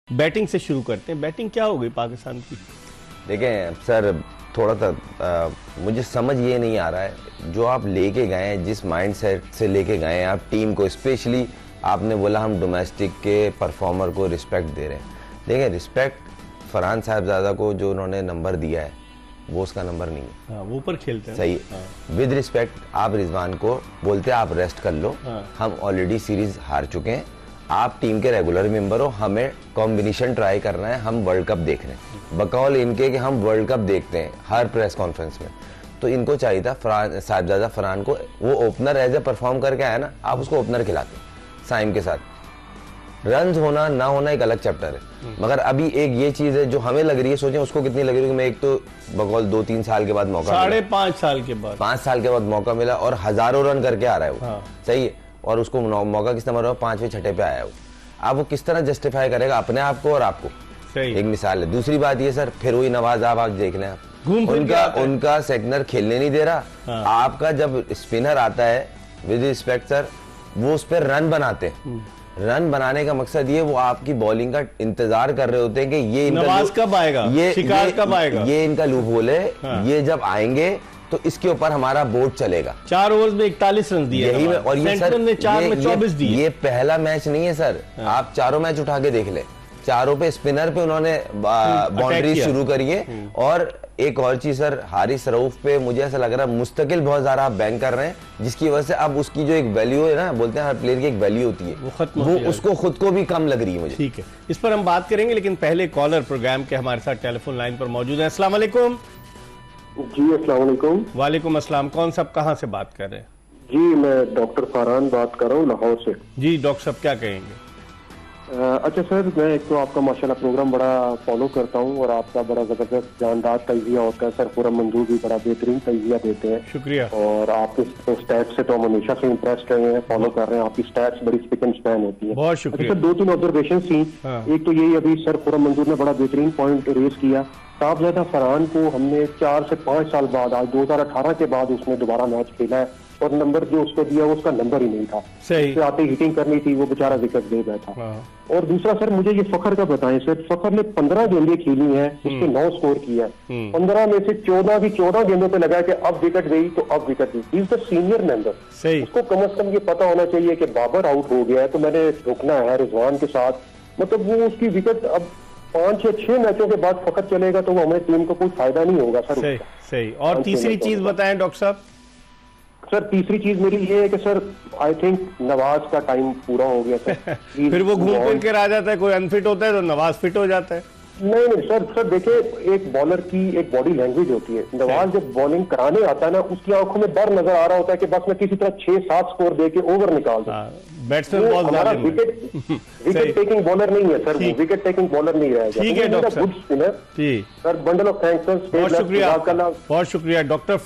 Batting से शुरू करते हैं। बैटिंग क्या हो गई पाकिस्तान की? देखें सर, थोड़ा सा मुझे समझ ये नहीं आ रहा है जो आप लेके गए हैं, जिस माइंडसेट से लेके गए हैं आप टीम को। स्पेशली आपने बोला हम डोमेस्टिक के परफॉर्मर को रिस्पेक्ट दे रहे हैं। देखें, रिस्पेक्ट फरहान साहिबजादा को जो उन्होंने नंबर दिया है वो उसका नंबर नहीं है। हाँ, वो ऊपर खेलते हैं। सही। विद रिस्पेक्ट आप रिजवान को बोलते हैं आप रेस्ट कर लो। हम ऑलरेडी सीरीज हार चुके हैं, आप टीम के रेगुलर मेंबर हो, हमें कॉम्बिनेशन ट्राई करना है, हम वर्ल्ड कप देख रहे हैं। बकौल इनके कि हम वर्ल्ड कप देखते हैं हर प्रेस कॉन्फ्रेंस में, तो इनको चाहिए था साहिबजादा फरहान को, वो ओपनर एज ए परफॉर्म करके आया ना, आप उसको ओपनर खिलाते साइम के साथ। रन होना ना होना एक अलग चैप्टर है, मगर अभी एक ये चीज है जो हमें लग रही है, सोचें उसको कितनी लग रही है कि मैं एक तो बकौल 2-3 साल के बाद मौका, 5.5 साल के बाद, 5 साल के बाद मौका मिला और हजारों रन करके आ रहा है वो। सही है। और उसको मौका किस नंबर 5वें 6ठे पे आया वो। अब वो किस तरह जस्टिफाई करेगा अपने आप को और आपको? सही। एक मिसाल है। दूसरी बात ये सर, फिर वही नवाज आप देख लें, उनका सेकंडर खेलने नहीं दे रहा। आपका जब स्पिनर आता है, विद रिस्पेक्ट सर, वो उस पर रन बनाते हैं। रन बनाने का मकसद ये, वो आपकी बॉलिंग का इंतजार कर रहे होते हैं कि ये नवाज कब आएगा, शिकार कब आएगा, ये इनका लूप होल है। ये जब आएंगे तो इसके ऊपर हमारा बोर्ड चलेगा। 4 ओवर में 41 रन दिए यही में, और ये सर ने 4 में 24 दिए। ये पहला मैच नहीं है सर, आप चारों मैच उठा के देख ले, चारों पे स्पिनर पे उन्होंने बाउंड्री शुरू करी है। और एक और चीज सर, हारिस रऊफ पे मुझे ऐसा लग रहा है मुस्तकिल बहुत ज्यादा आप बैंक कर रहे हैं, जिसकी वजह से अब उसकी जो एक वैल्यू है ना, बोलते हैं हर प्लेयर की एक वैल्यू होती है, वो खत्म, वो उसको खुद को भी कम लग रही है मुझे। ठीक है, इस पर हम बात करेंगे, लेकिन पहले कॉलर प्रोग्राम के हमारे साथ टेलीफोन लाइन पर मौजूद है। अस्सलाम वालेकुम। जी अस्सलाम वालेकुम। वालेकुम अस्सलाम। कौन साहब कहाँ से बात कर रहे हैं? जी मैं डॉक्टर फरहान बात कर रहा हूँ लाहौर से। जी डॉक्टर साहब क्या कहेंगे? अच्छा सर, मैं एक तो आपका माशाल्लाह प्रोग्राम बड़ा फॉलो करता हूँ और आपका बड़ा जबरदस्त जानदार तजिया होता है सर। पूरा मंजूर भी बड़ा बेहतरीन तजिया देते हैं। शुक्रिया। और आपके स्टैट्स से तो हम हमेशा से इम्प्रेस्ड रहे हैं, फॉलो कर रहे हैं। आपकी स्टैट्स बड़ी स्पिक एंड स्पैन होती है। बहुत शुक्रिया। अच्छा सर, 2-3 ऑब्जर्वेशन थी। एक तो यही, अभी सर पूरा मंजूर ने बड़ा बेहतरीन पॉइंट रेज किया। साहिबजादा फरहान को हमने 4 से 5 साल बाद, आज 2018 के बाद उसने दोबारा मैच खेला है और नंबर जो उसको दिया उसका नंबर ही नहीं था। सही। उससे आते हिटिंग करनी थी, वो बेचारा विकेट दे बैठा। और दूसरा सर, मुझे ये फखर का बताएं सर, फखर ने 15 गेंदें खेली हैं, उसके 9 स्कोर किया है। 15 में से 14 की 14 गेंदों पे लगा कि अब विकेट गई तो अब विकेट गई। He is the senior member. सही। उसको कम से कम ये पता होना चाहिए कि बाबर आउट हो गया है तो मैंने रुकना है रिजवान के साथ। मतलब वो उसकी विकेट अब 5 या 6 मैचों के बाद फकत चलेगा तो वो हमारी टीम को कोई फायदा नहीं होगा सर। सही सही। और तीसरी चीज बताएं डॉक्टर साहब। सर तीसरी चीज मेरी ये है कि सर आई थिंक नवाज का टाइम पूरा हो गया सर। फिर वो घूम फिर के आ जाता है, कोई अनफिट होता है तो नवाज फिट हो जाता है। नहीं सर देखिए, एक बॉलर की एक बॉडी लैंग्वेज होती है। नवाज जब बॉलिंग कराने आता है ना, उसकी आंखों में डर नजर आ रहा होता है कि बस मैं किसी तरह 6-7 स्कोर दे के ओवर निकाल दूं। बैट्समैन बहुत हमारा विकेट टेकिंग बॉलर नहीं है सर, वो विकेट टेकिंग बॉलर नहीं रहेगा। ठीक है doctor good spinner sir, bundle of thanks sir. बहुत शुक्रिया, बहुत शुक्रिया डॉक्टर,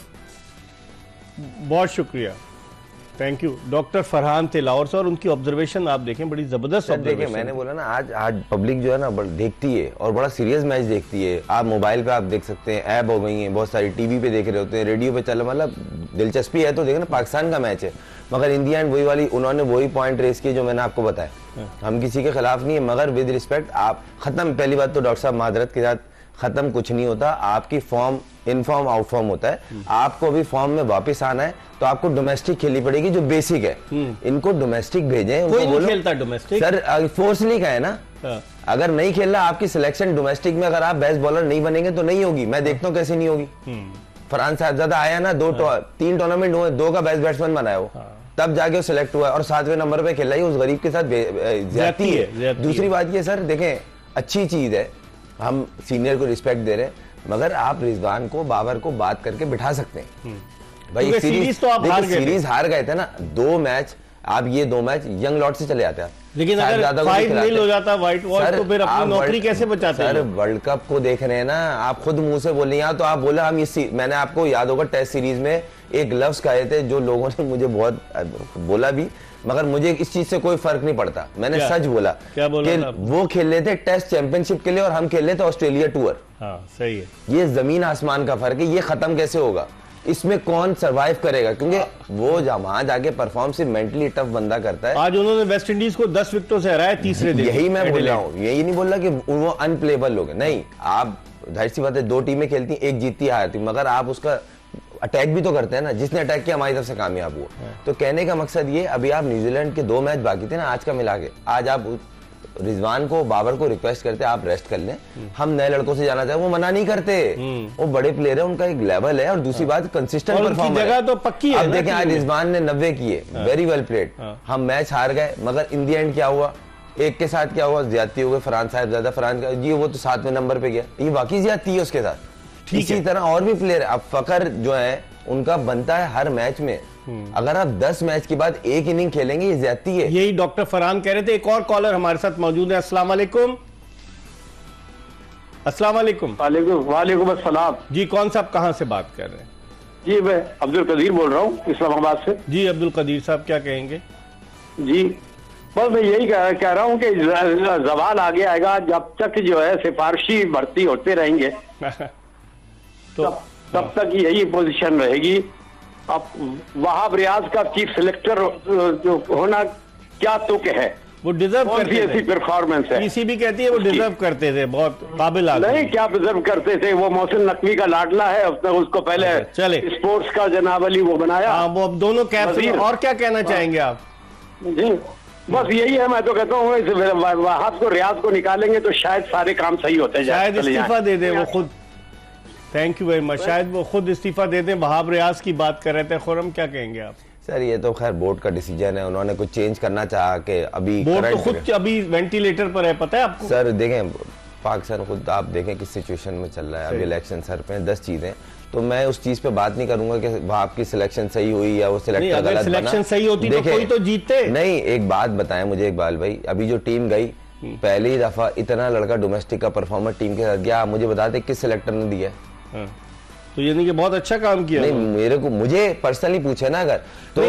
बहुत शुक्रिया, थैंक यू। डॉक्टर फरहान थे लाहौर से और उनकी ऑब्जर्वेशन आप देखें, बड़ी जबरदस्त देखिए, मैंने बोला ना आज पब्लिक जो है ना देखती है और बड़ा सीरियस मैच देखती है। आप मोबाइल पे आप देख सकते हैं, ऐप हो गई है बहुत सारी, टीवी पे देख रहे होते हैं, रेडियो पे चल, मतलब दिलचस्पी है तो देखे ना, पाकिस्तान का मैच है। मगर इन दी एंड वही वाली उन्होंने वही पॉइंट रेस किए जो मैंने आपको बताया। हम किसी के खिलाफ नहीं है, मगर विद रिस्पेक्ट आप खत्म। पहली बात तो डॉक्टर साहब माजरत के साथ खत्म कुछ नहीं होता, आपकी form in form out form होता है। आपको अभी फॉर्म में वापस आना है तो आपको डोमेस्टिक खेलनी पड़ेगी जो बेसिक है। इनको डोमेस्टिक भेजें। कोई नहीं खेलता डोमेस्टिक सर, फोर्स नहीं का है ना। अगर नहीं खेल रहा, आपकी सिलेक्शन डोमेस्टिक में अगर आप बेस्ट बॉलर नहीं बनेंगे तो नहीं होगी। मैं देखता हूँ कैसे नहीं होगी। फरहान साहिबजादा आया ना, 3 टूर्नामेंट हुए, 2 का बेस्ट बैट्समैन बनाया वो, तब जाके वो सिलेक्ट हुआ और 7वें नंबर पे खेला ही। उस गरीब के साथ ज्यादती है। दूसरी बात ये सर, देखें अच्छी चीज है, हम सीनियर को रिस्पेक्ट दे रहे हैं, मगर आप रिजवान को, बाबर को बात करके बिठा सकते हैं। भाई सीरीज तो आप सीरीज हार गए थे ना 2 मैच, आप ये 2 मैच यंग लॉट से चले जाते हैं। लेकिन अगर 5-0 हो जाता व्हाइट वॉश तो फिर अपनी नौकरी कैसे बचाते हैं? सर वर्ल्ड कप को देख रहे हैं ना, आप खुद मुंह से बोले यहाँ तो आप बोले हम मैंने आपको याद होगा टेस्ट सीरीज में एक लफ्ज कहे थे जो लोगों ने मुझे बहुत बोला भी, मगर मुझे इस चीज से कोई फर्क नहीं पड़ता। मैंने सच बोला। क्या बोला कि वो खेल रहे थे टेस्ट चैंपियनशिप के लिए और हम खेल रहे थे ऑस्ट्रेलिया टूर। सही है। ये जमीन आसमान का फर्क है, ये खत्म कैसे होगा? इसमें कौन सरवाइव करेगा, क्योंकि वो वहां जाके परफॉर्म सिर्फ मेंटली टफ बंदा करता है। आज उन्होंने वेस्ट इंडीज को 10 विकेटों से हराया तीसरे दिन। यही मैं बोल रहा हूँ, यही नहीं बोल रहा कि वो अनप्लेबल लोग, नहीं, आप जाहिर सी बात है 2 टीमें खेलती, एक जीतती हारती, मगर आप उसका अटैक भी तो करते हैं ना, जिसने अटैक किया हमारी तरफ से कामयाब हुआ। तो कहने का मकसद ये, अभी आप न्यूजीलैंड के 2 मैच बाकी थे ना आज का मिला के, आज आप रिजवान को, बाबर को रिक्वेस्ट करते आप रेस्ट कर लें, हम नए लड़कों से जाना चाहे, वो मना नहीं करते, वो बड़े प्लेयर है, उनका एक लेवल है, और दूसरी बात कंसिस्टेंट परफॉर्मेंस जगह तो पक्की है। अब देखें आज रिजवान ने 90 किए, वेरी वेल प्लेड, हम मैच हार गए, मगर इन दी एंड क्या हुआ, एक के साथ क्या हुआ, ज्यादती हो गई, फरहान साहब ज्यादा, फरहान का जी वो तो 7वें नंबर पे गया, ये वाकई ज्यादती है उसके साथ। इसी तरह और भी प्लेयर, अब फकर जो है उनका बनता है हर मैच में, अगर आप 10 मैच के बाद एक इनिंग खेलेंगे ये ज्यादती है। यही डॉक्टर फरहान कह रहे थे। एक और कॉलर हमारे साथ मौजूद है। अस्सलाम वालेकुम। अस्सलाम वालेकुम। वालेकुम अस्सलाम जी, कौन साहब कहां से बात कर रहे हैं? जी, मैं अब्दुल कदीर बोल रहा हूँ इस्लामाबाद से। जी अब्दुल कदीर साहब, क्या कहेंगे? जी बस मैं यही कह रहा हूँ कि जवाल आगे आएगा जब तक जो है सिफारशी भर्ती होते रहेंगे तो तब तक यही पोजीशन रहेगी। अब वहाब रियाज का चीफ सिलेक्टर जो होना क्या तुक है, वो डिजर्व करते थे, ऐसी परफॉर्मेंस है, पीसीबी कहती है वो डिजर्व करते थे, बहुत काबिल आदमी। नहीं, क्या डिजर्व करते थे, वो मोहसिन नकवी का लाडला है, उसको पहले चले स्पोर्ट्स का जनाब अली वो बनाया। हाँ, वो अब दोनों कैप्स। और क्या कहना चाहेंगे आप? जी बस यही है, मैं तो कहता हूँ इस वहाब को, रियाज को निकालेंगे तो शायद सारे काम सही होते जाए। शायद इस्तीफा दे दे वो खुद। Thank you very much. शायद वो खुद इस्तीफा दे दें। वहाब रियाज की बात कर रहे थे, खुर्रम क्या कहेंगे आप? सर ये तो खैर बोर्ड का डिसीजन है, उन्होंने कुछ चेंज करना चाहा कि अभी बोर्ड तो खुद अभी वेंटिलेटर पर है, पता है आपको? सर देखें पाकिस्तान खुद आप देखें किस सिचुएशन में चल रहा है, अभी इलेक्शन सर पे 10 चीजें, तो मैं उस चीज पे बात नहीं करूंगा कि वहां आपकी सिलेक्शन सही हुई या वो सिलेक्टर गलत बना। सिलेक्शन सही होती तो कोई तो जीतते। नहीं, एक बात बताएं मुझे इकबाल भाई, अभी जो टीम गई पहली दफा इतना लड़का डोमेस्टिक का परफॉर्मर टीम के साथ गया, आप मुझे बताते किस सिलेक्टर ने दिया? तो यानी कि बहुत अच्छा काम किया। नहीं, मुझे पर्सनली पूछे ना अगर, तो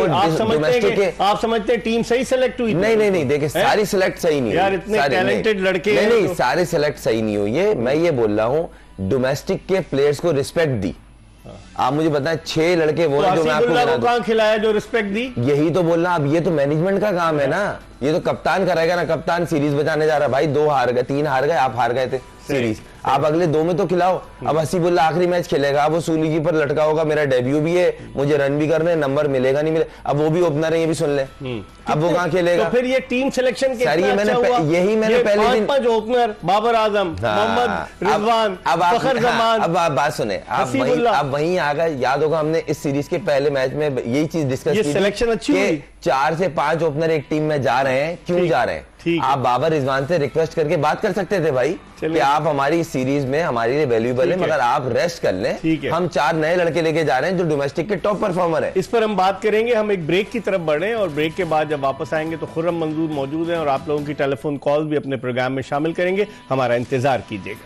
आप समझते हैं टीम सही सिलेक्ट हुई? नहीं, देखिए सारी सिलेक्ट सही नहीं यार, इतने टैलेंटेड लड़के हैं। नहीं, सारे सिलेक्ट सही नहीं हुई है। मैं ये बोल रहा हूँ डोमेस्टिक के प्लेयर्स को रिस्पेक्ट दी। आप मुझे बताएं 6 लड़के वो जो मैं आपको कहां खिलाया जो रिस्पेक्ट दी? यही तो बोलना, अब ये तो मैनेजमेंट का काम है ना, ये तो कप्तान करेगा ना, कप्तान सीरीज बचाने जा रहा है भाई, 2 हार गए 3 हार गए, आप हार गए थे सीरीज, आप अगले 2 में तो खिलाओ। अब हसीबुल्ला आखिरी मैच खेलेगा, अब वो सूली पर लटका होगा, मेरा डेब्यू भी है, मुझे रन भी करने, नंबर मिलेगा नहीं मिले, अब वो भी ओपनर है, ये भी सुन ले, अब वो कहाँ खेलेगा? तो फिर ये टीम सिलेक्शन के यही मैंने पहले दिन 5 ओपनर, बाबर आजम, मोहम्मद रिजवान, फखर जमान। अब आप बात सुने, आप वहीं आ गए, याद होगा हमने इस सीरीज के पहले मैच में यही चीज डिस्कस की, सिलेक्शन अच्छी हुई, 4 से 5 ओपनर एक टीम में जा रहे हैं, क्यों जा रहे हैं? आप बाबर रिजवान से रिक्वेस्ट करके बात कर सकते थे भाई कि आप हमारी सीरीज में हमारे लिए वैल्यूएबल है, मगर आप रेस्ट कर लें, हम 4 नए लड़के लेके जा रहे हैं जो डोमेस्टिक के टॉप परफॉर्मर है। इस पर हम बात करेंगे। हम एक ब्रेक की तरफ बढ़े और ब्रेक के बाद जब वापस आएंगे तो खुर्रम मंजूर मौजूद हैं और आप लोगों की टेलीफोन कॉल भी अपने प्रोग्राम में शामिल करेंगे। हमारा इंतजार कीजिएगा।